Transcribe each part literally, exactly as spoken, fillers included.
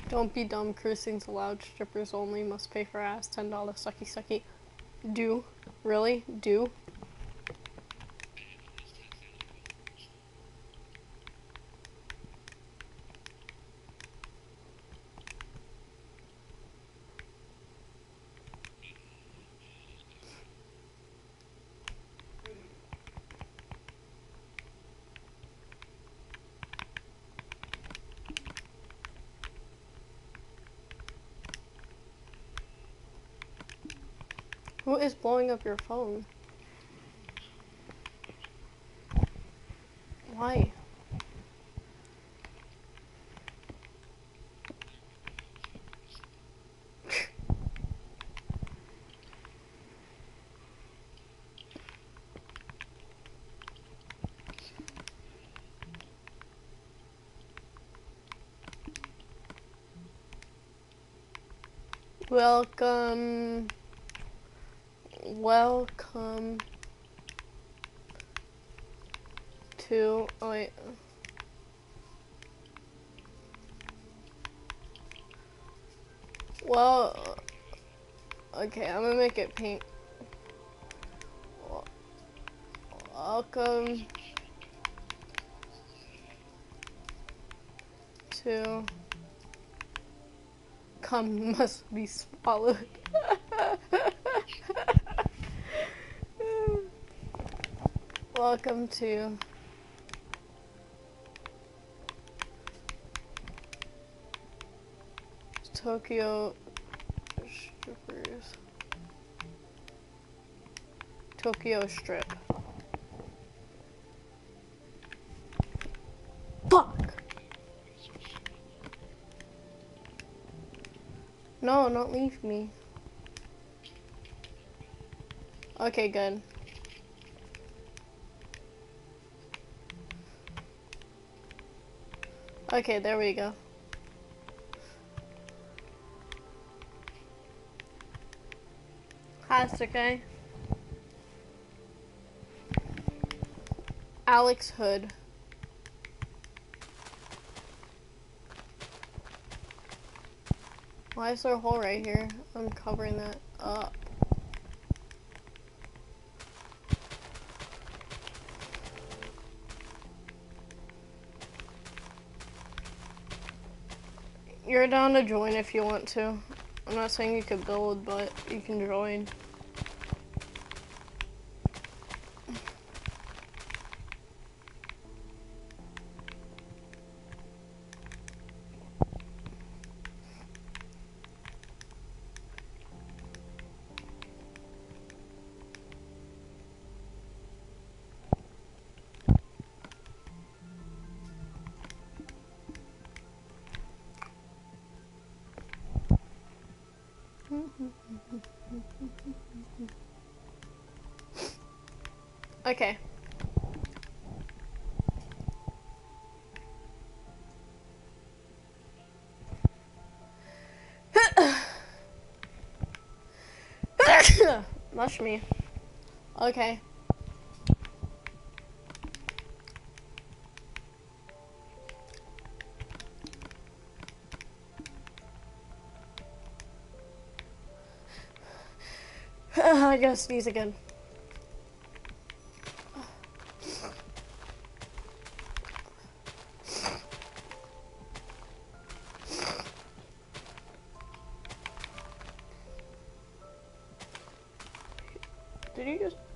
Don't be dumb. Cursing's allowed. Strippers only. Must pay for ass. Ten dollars. Sucky sucky. Do. Really? Do. Who is blowing up your phone? Why? Welcome. Welcome to. Oh, wait. Well, okay, I'm gonna make it pink. Welcome to. Cum must be swallowed. Welcome to Tokyo Strippers. Tokyo Strip. Fuck! No, don't leave me. Okay, good. Okay, there we go. Hi, okay. Alex Hood. Why is there a hole right here? I'm covering that up. You're down to join if you want to. I'm not saying you could build, but you can join. Okay. Mush me. Okay. I gotta sneeze again. Did you just...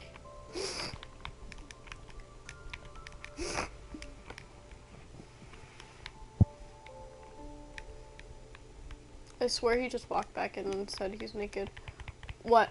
I swear he just walked back in and said he's naked. What?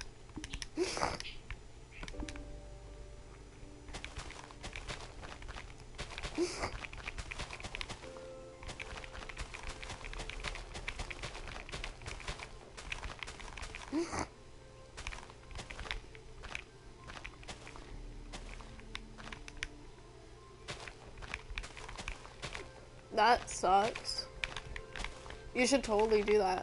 That sucks. You should totally do that.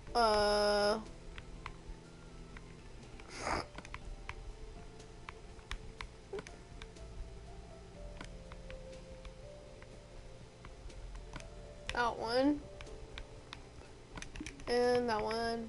Uh. That one. And that one.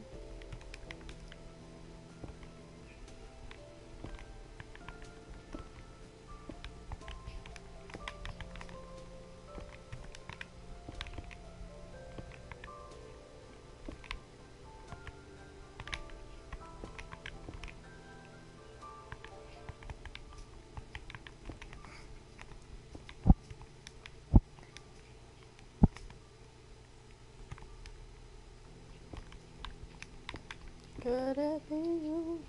Could it be you?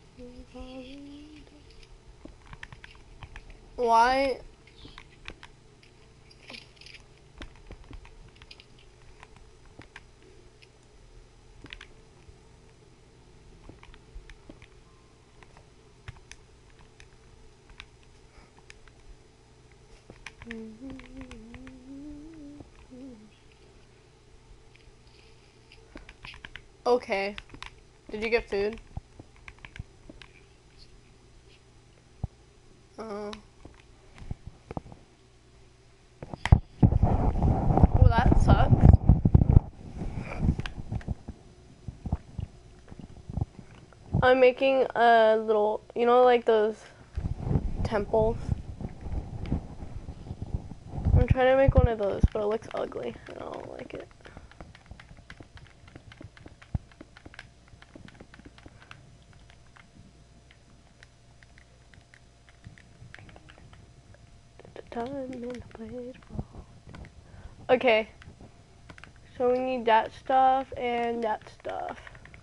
Why? Okay. Did you get food? Oh. Well, that sucks. I'm making a little, you know, like those temples. I'm trying to make one of those, but it looks ugly. I don't like it. Okay. So we need that stuff and that stuff.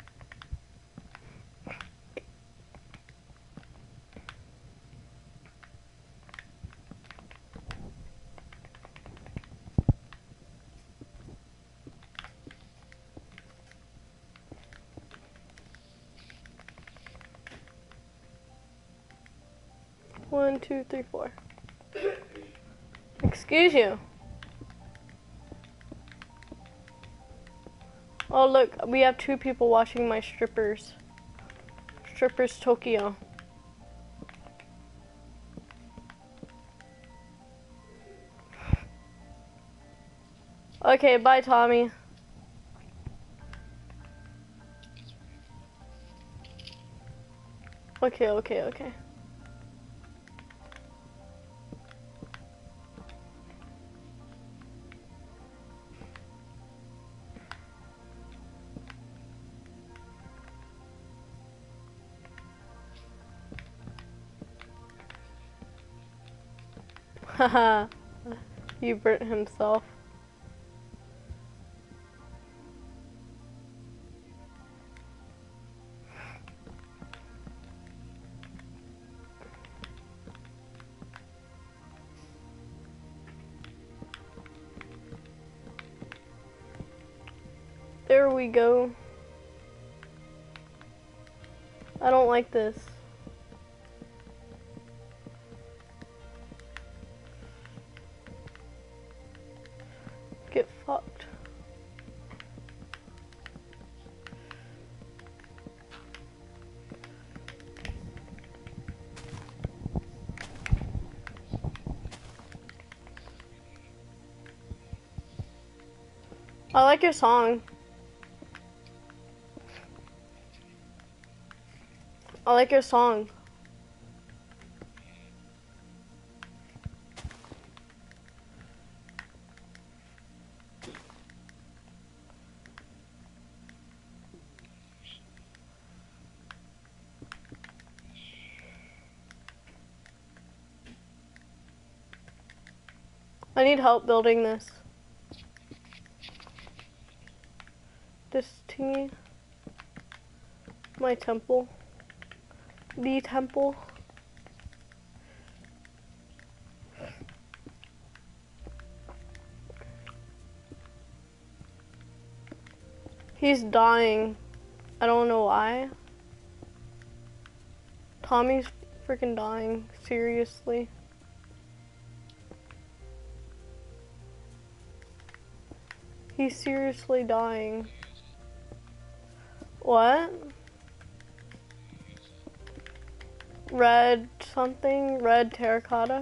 One, two, three, four. Excuse you. Oh look, we have two people watching my strippers. Strippers Tokyo. Okay, bye Tommy. Okay, okay, okay. Haha, he burnt himself. There we go. I don't like this. Get fucked. I like your song. I like your song. I need help building this. This thingy. My temple. The temple. He's dying. I don't know why. Tommy's freaking dying. Seriously. He's seriously dying. What? Red something? Red terracotta?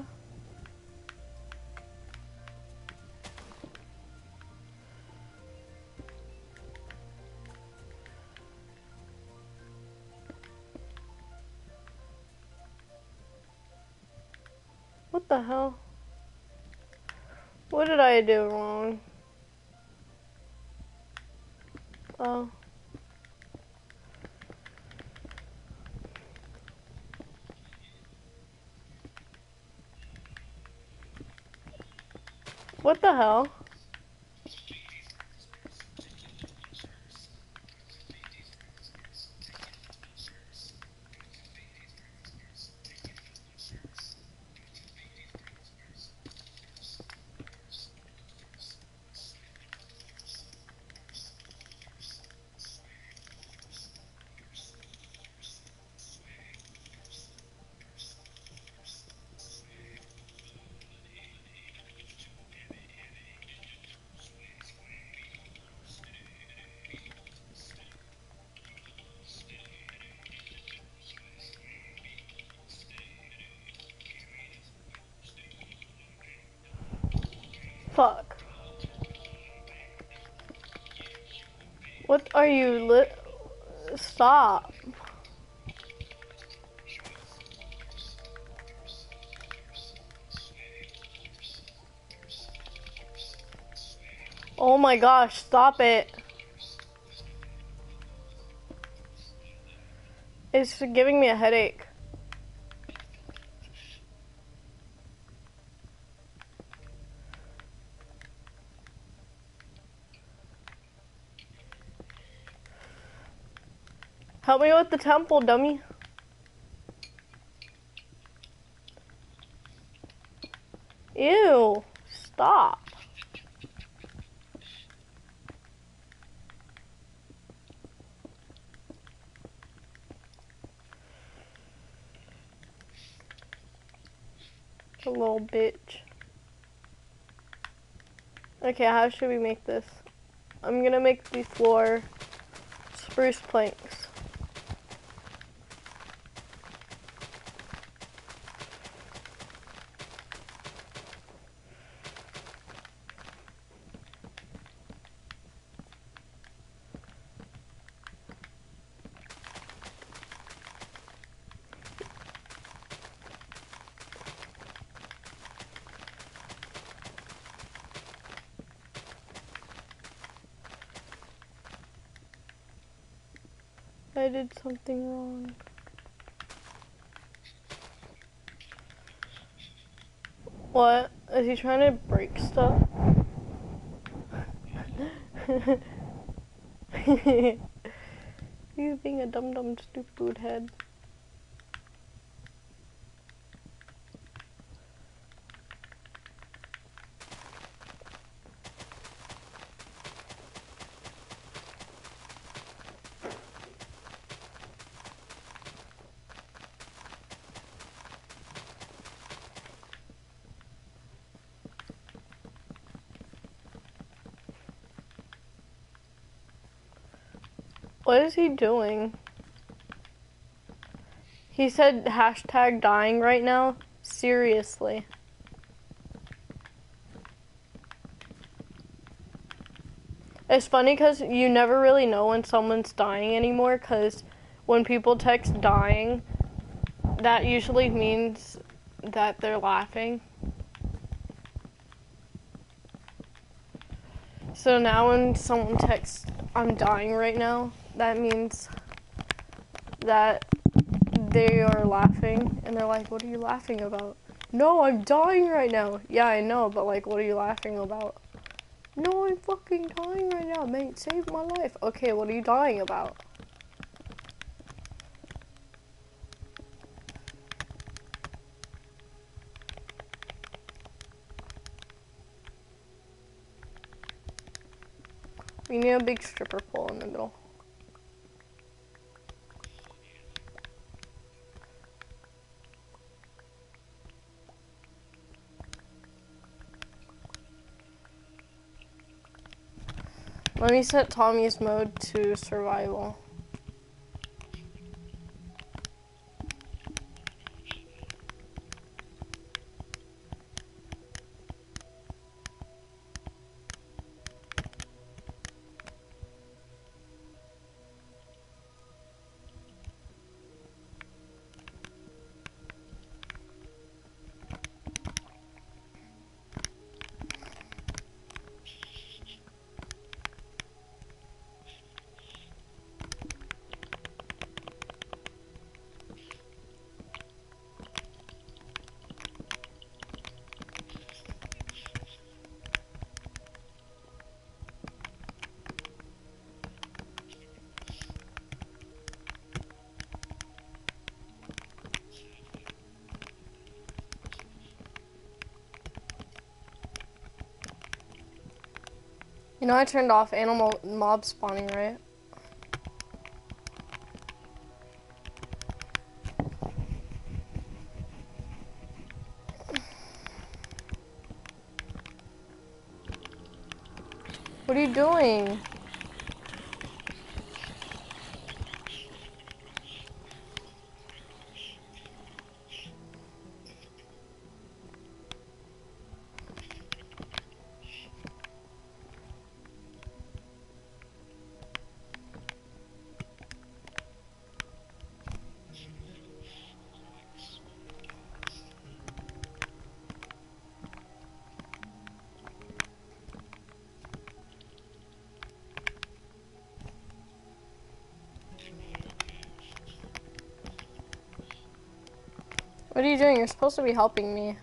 What the hell? What did I do wrong? Oh. What the hell? Fuck. What are you lit? Stop. Oh my gosh, stop it. It's giving me a headache. Help me with the temple, dummy. Ew, stop. A little bitch. Okay, how should we make this? I'm gonna make the floor spruce planks. I did something wrong. What? Is he trying to break stuff? He's being a dumb dumb stupid head. What is he doing? He said hashtag dying right now? Seriously. It's funny because you never really know when someone's dying anymore, because when people text dying, that usually means that they're laughing. So now when someone texts, I'm dying right now, that means that they are laughing, and they're like, what are you laughing about? No, I'm dying right now. Yeah, I know, but like, what are you laughing about? No, I'm fucking dying right now, mate. Save my life. Okay, what are you dying about? We need a big stripper pole in the middle. Let me set Tommy's mode to survival. You know I turned off animal mob spawning, right? What are you doing? What are you doing? You're supposed to be helping me.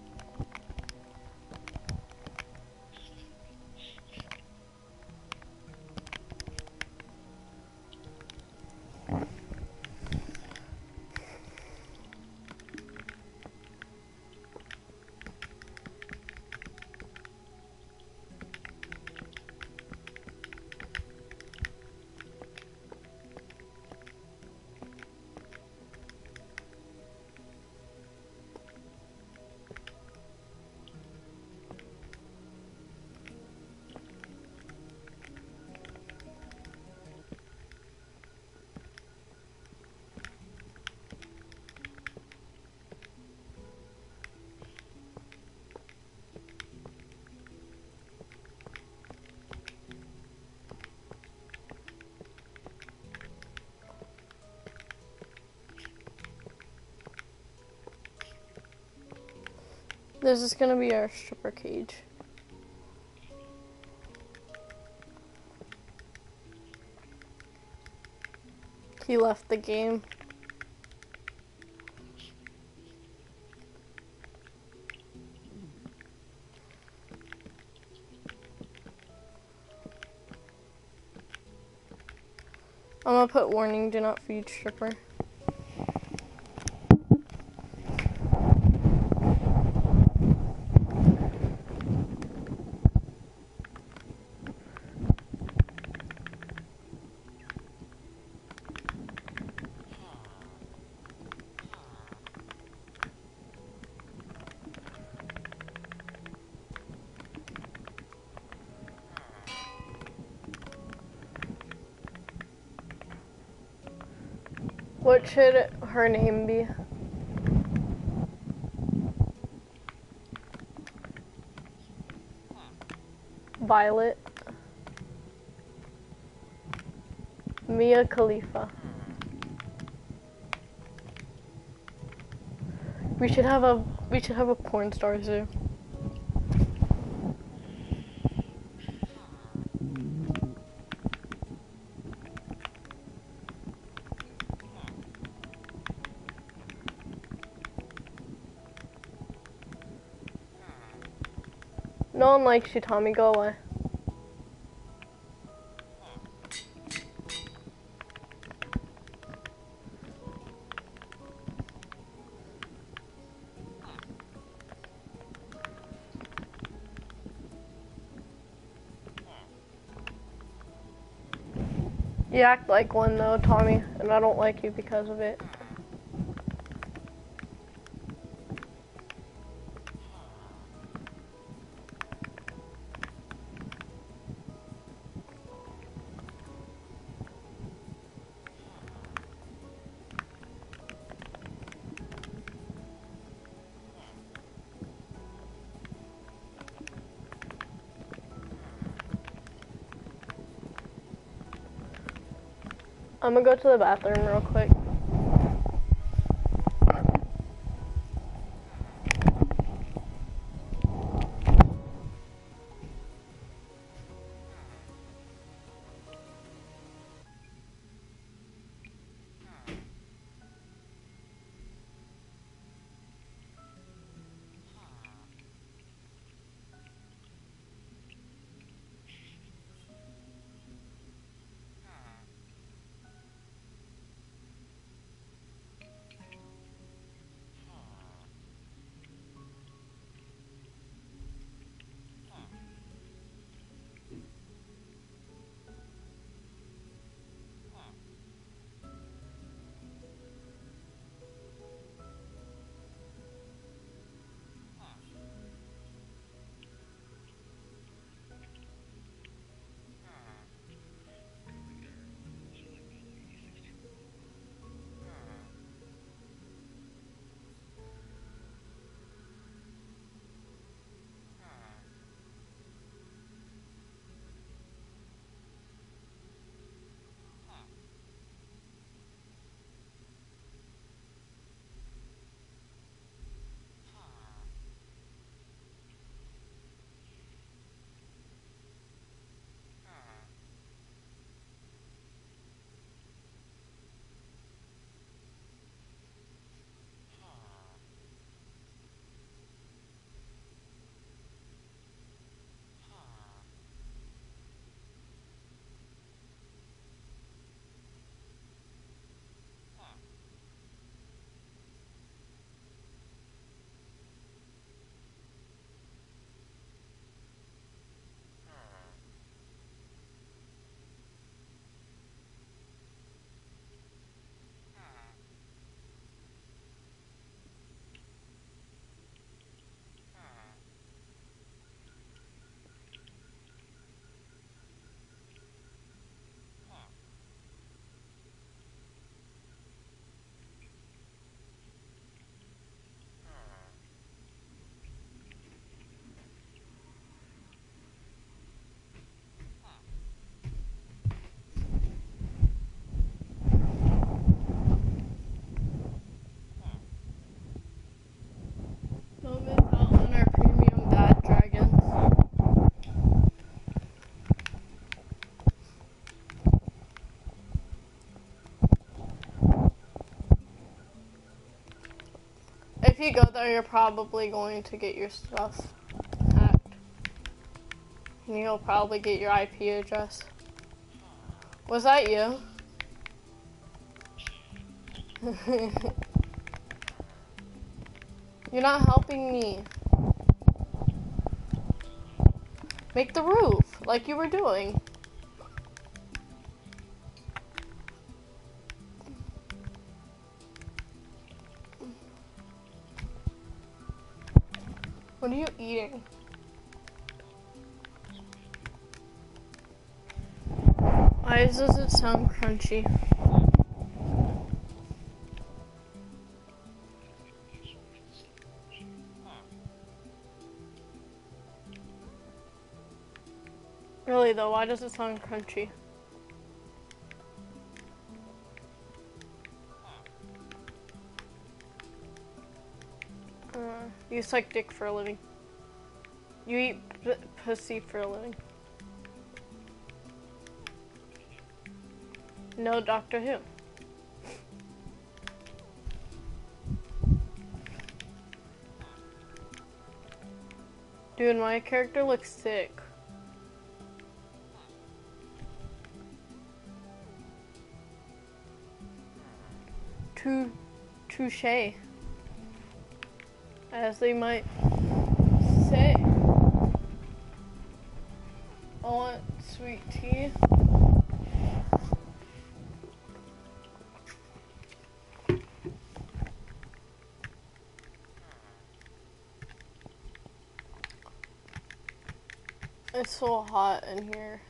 This is gonna be our stripper cage. He left the game. I'm gonna put warning, do not feed stripper. What should her name be? Violet. Mia Khalifa. We should have a we should have a porn star zoo. No one likes you, Tommy. Go away. You act like one though, Tommy, and I don't like you because of it. I'm gonna go to the bathroom real quick. if you go there, you're probably going to get your stuff hacked. And you'll probably get your I P address. Was that you? You're not helping me. Make the roof, like you were doing. What are you eating? Why does it sound crunchy? Really though, why does it sound crunchy? Uh, you suck dick for a living. You eat p pussy for a living. No, Doctor Who. Dude, my character looks sick. Too touche, as they might say. I want sweet tea. It's so hot in here.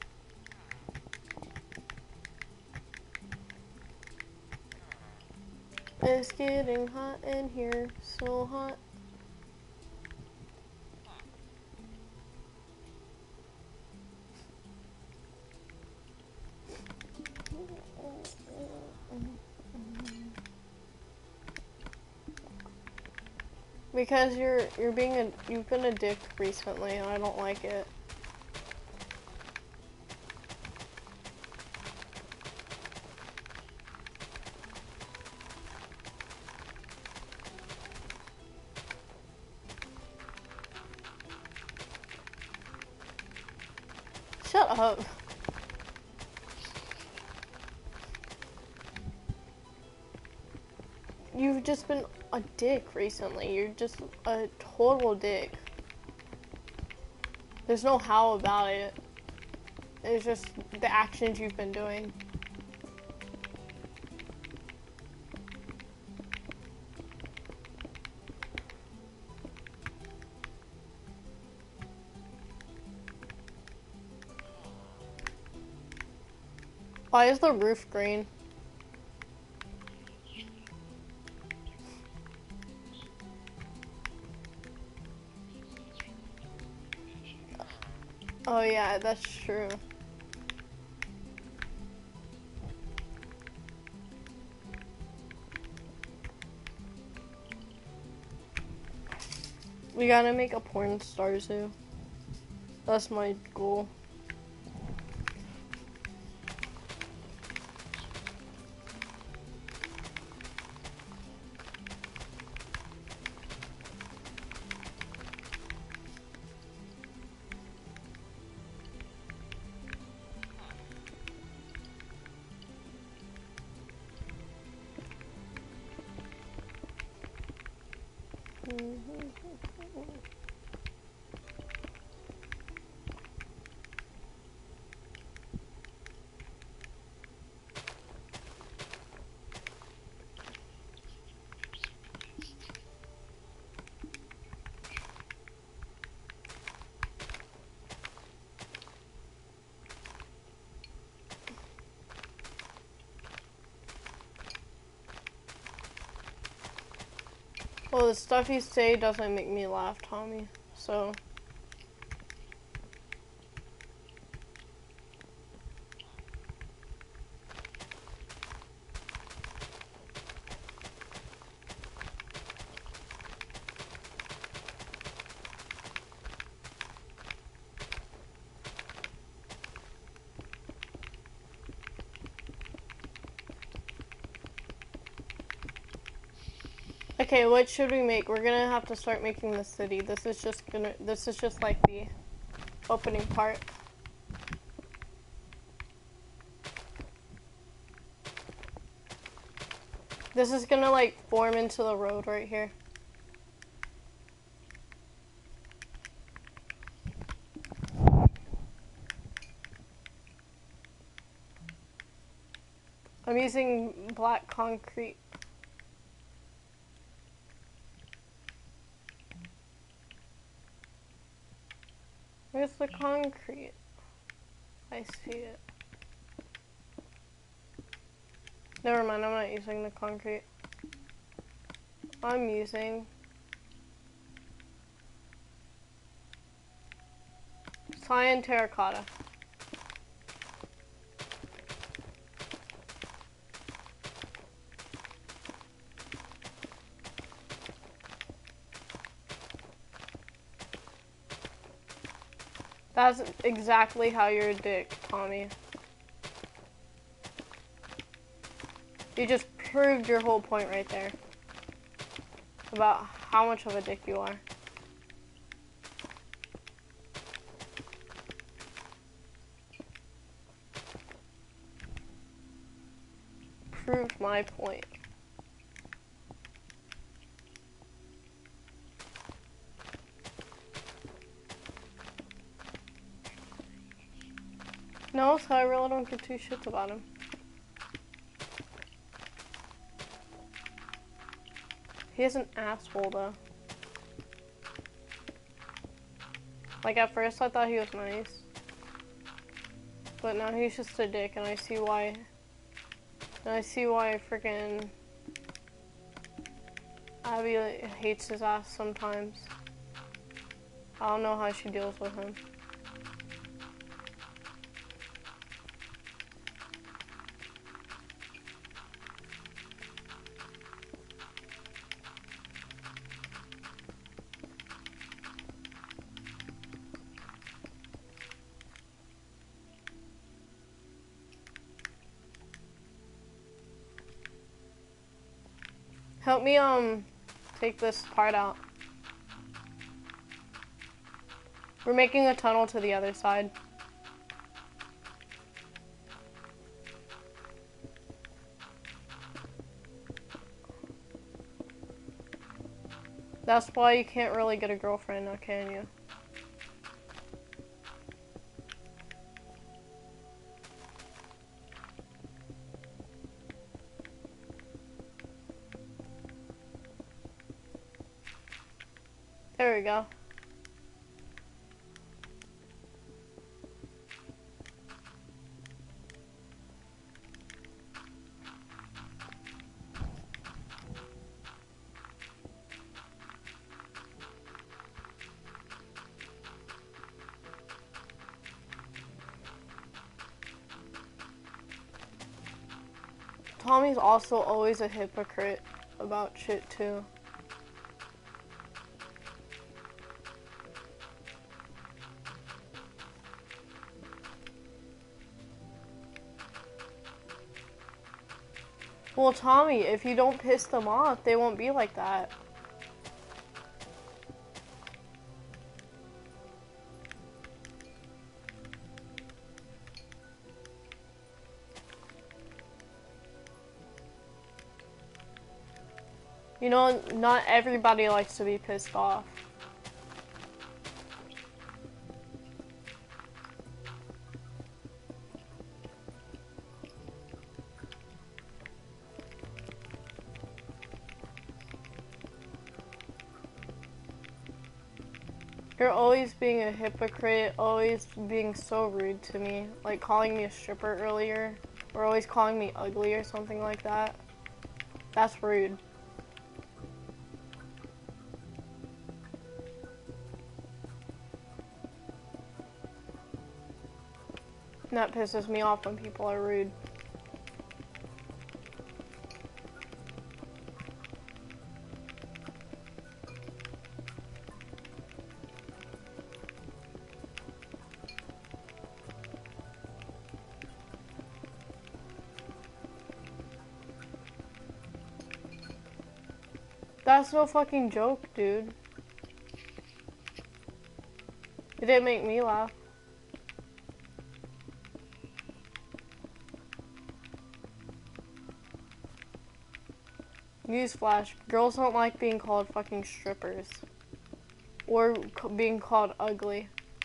It's getting hot in here, so hot. Because you're you're being a you've been a dick recently and I don't like it. Shut up. You've just been a dick recently. You're just a total dick. There's no how about it. It's just the actions you've been doing. Why is the roof green? Oh yeah, that's true. We gotta make a porn star zoo. That's my goal. Well, the stuff you say doesn't make me laugh, Tommy, so... Okay, what should we make? We're gonna have to start making the city. This is just gonna. This is just like the opening part. This is gonna like form into the road right here. I'm using black concrete. Where's the concrete? I see it. Never mind, I'm not using the concrete. I'm using cyan terracotta. That's exactly how you're a dick, Tommy. You just proved your whole point right there. About how much of a dick you are. Proved my point. No, so I really don't give two shits about him. He is an asshole, though. Like, at first I thought he was nice. But now he's just a dick, and I see why. And I see why freaking Abby like, hates his ass sometimes. I don't know how she deals with him. Help me, um, take this part out. We're making a tunnel to the other side. That's why you can't really get a girlfriend now, can you? There we go. Tommy's also always a hypocrite about shit too. Well, Tommy, if you don't piss them off, they won't be like that. You know, not everybody likes to be pissed off. You're always being a hypocrite, always being so rude to me. Like calling me a stripper earlier, or always calling me ugly or something like that. That's rude. And that pisses me off when people are rude. That's no fucking joke, dude. It didn't make me laugh. Newsflash, girls don't like being called fucking strippers. Or c being called ugly.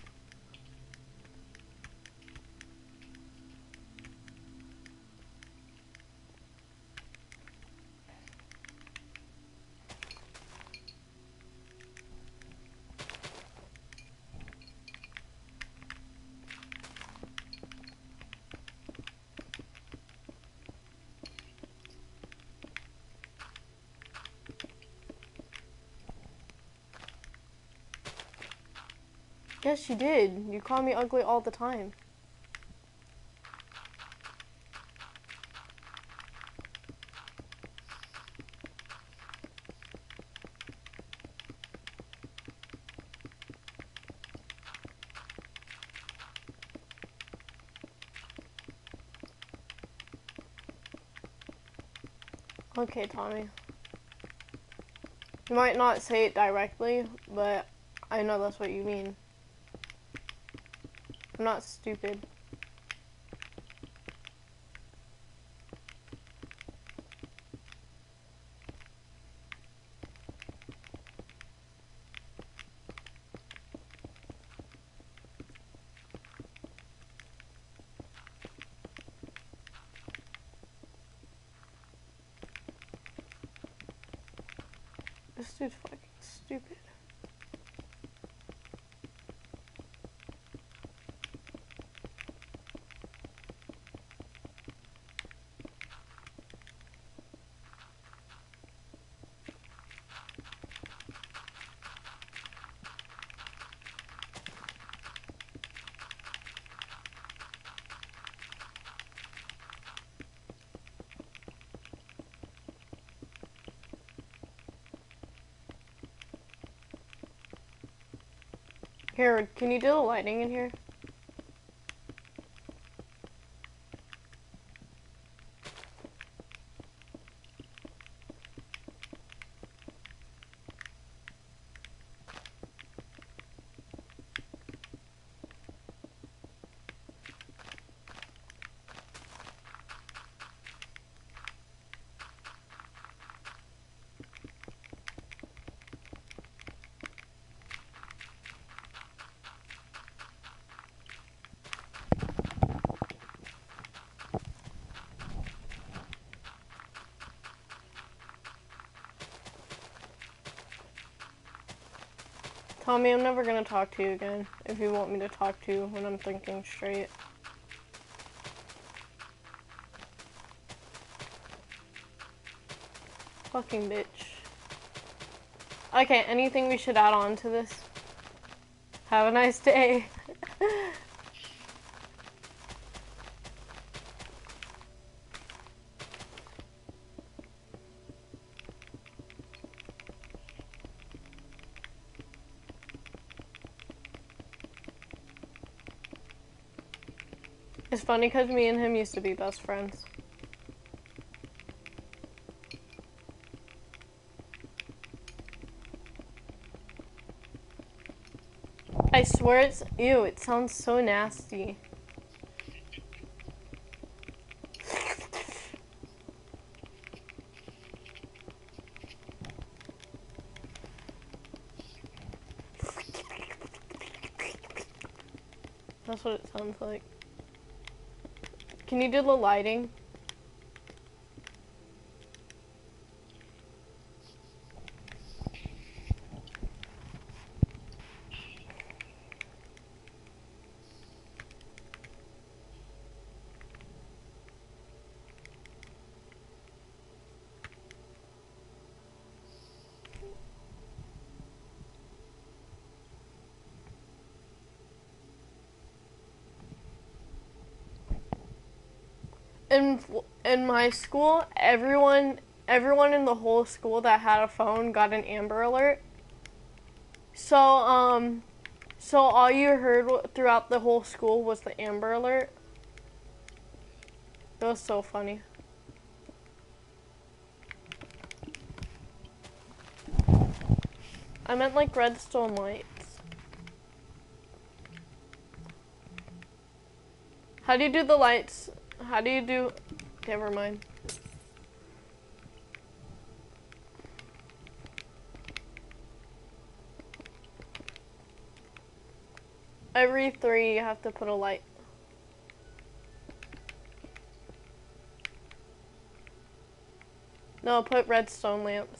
Yes, you did. You call me ugly all the time. Okay, Tommy. You might not say it directly, but I know that's what you mean. I'm not stupid. This dude's fucking stupid. Here, can you do the lighting in here? Tommy, I'm never gonna talk to you again if you want me to talk to you when I'm thinking straight. Fucking bitch. Okay, anything we should add on to this? Have a nice day. It's funny because me and him used to be best friends. I swear it's, ew, it sounds so nasty. That's what it sounds like. Can you do the lighting? In in my school, everyone everyone in the whole school that had a phone got an Amber Alert. So um, so all you heard throughout the whole school was the Amber Alert. It was so funny. I meant like redstone lights. How do you do the lights? How do you do... Never mind. Every three you have to put a light. No, put redstone lamps.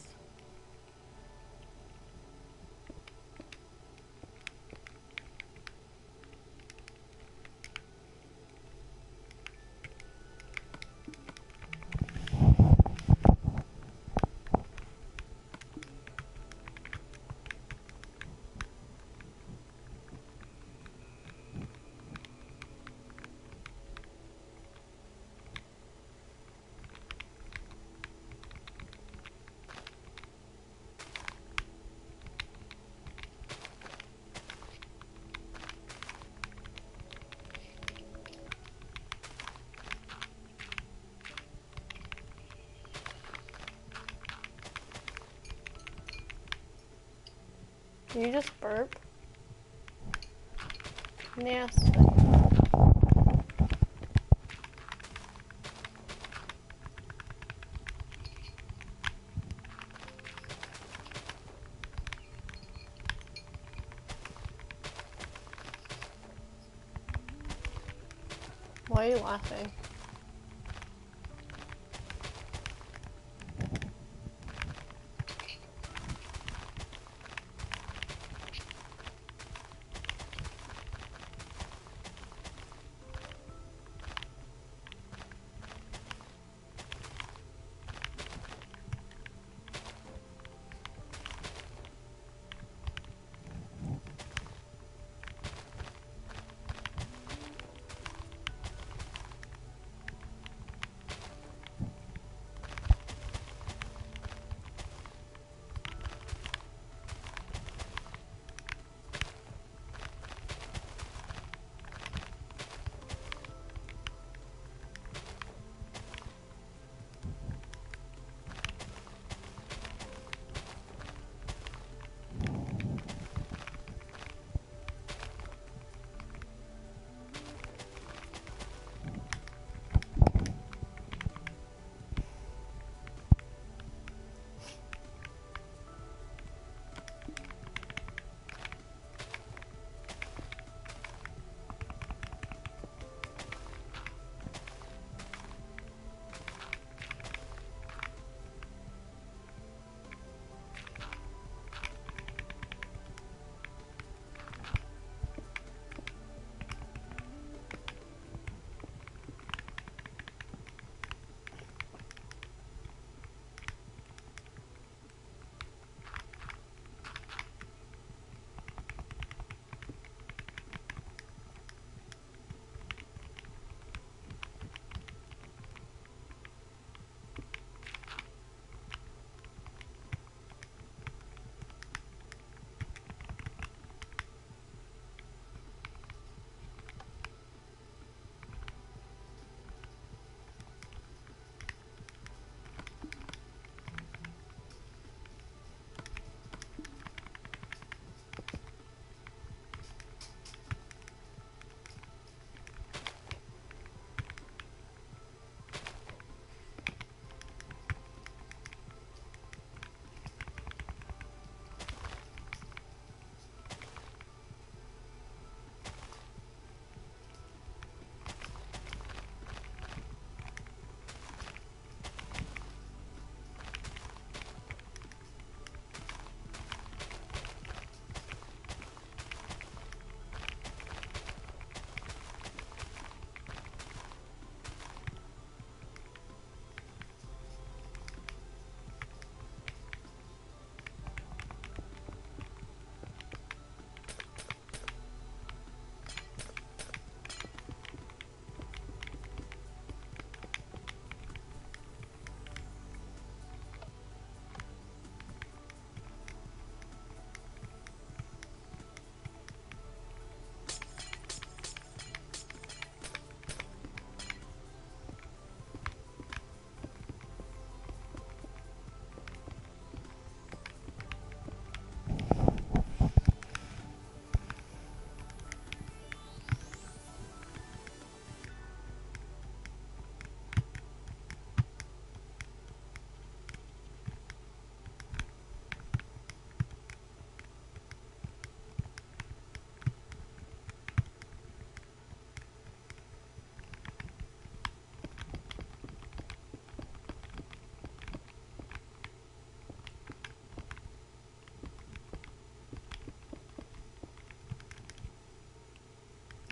Can you just burp? Nasty. Why are you laughing?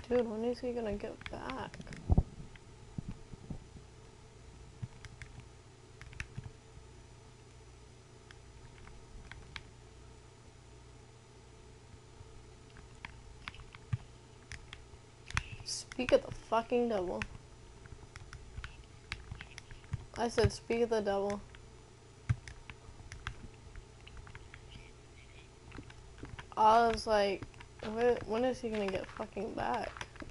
Dude, when is he gonna get back? Speak of the fucking devil. I said speak of the devil. I was like, when, when is he gonna get fucking back?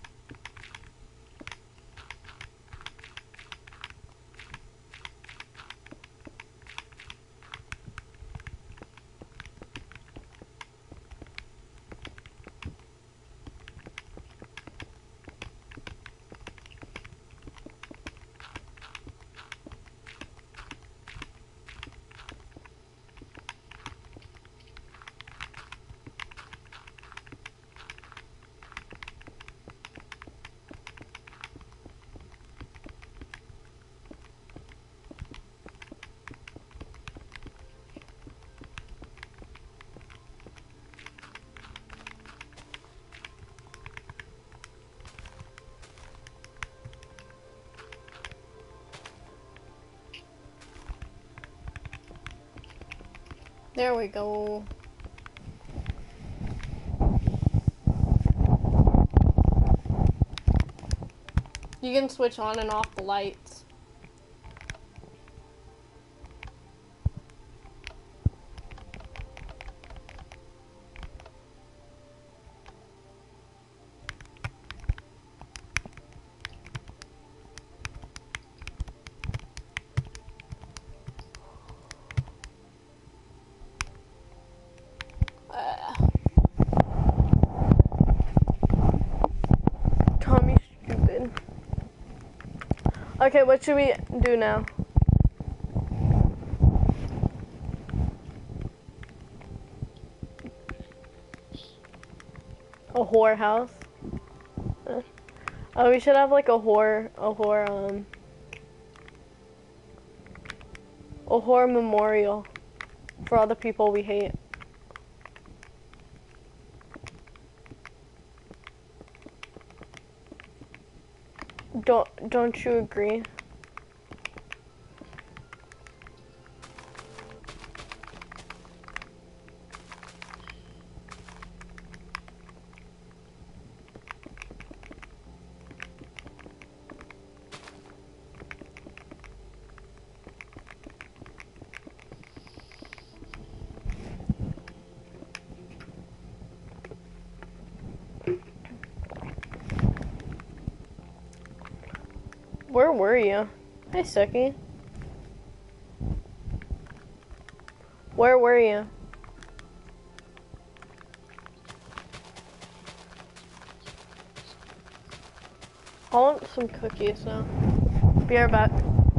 There we go. You can switch on and off the lights. Tommy's stupid. Okay, what should we do now? A whore house? Oh, we should have like a whore, a whore, um, a whore memorial for all the people we hate. Don't, don't you agree? Where were you? Hi, Suki. Where were you? I want some cookies now. Be right back.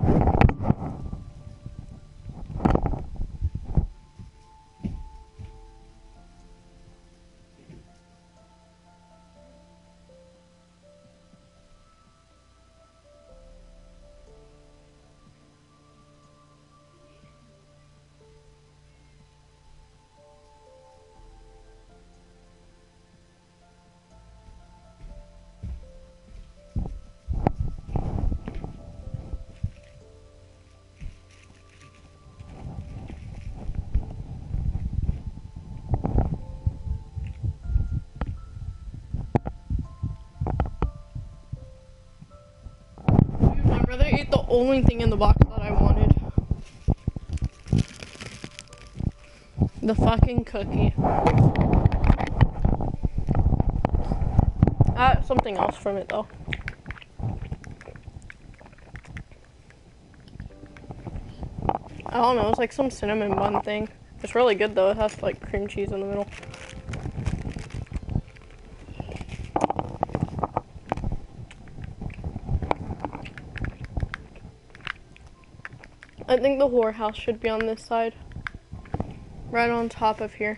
My brother ate the only thing in the box that I wanted. The fucking cookie. I got something else from it though. I don't know, it's like some cinnamon bun thing. It's really good though, it has like cream cheese in the middle. I think the whorehouse should be on this side. Right on top of here.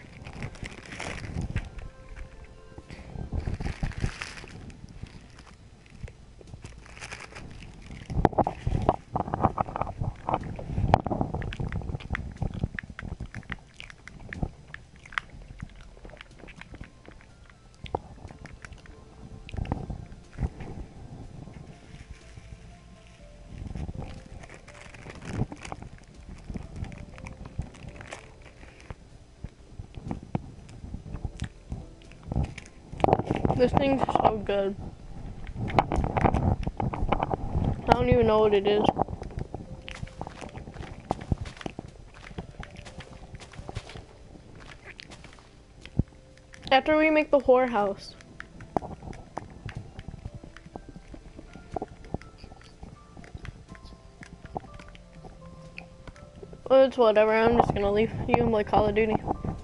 This thing's so good. I don't even know what it is. After we make the whorehouse. Well, it's whatever. I'm just gonna leave you and play Call of Duty.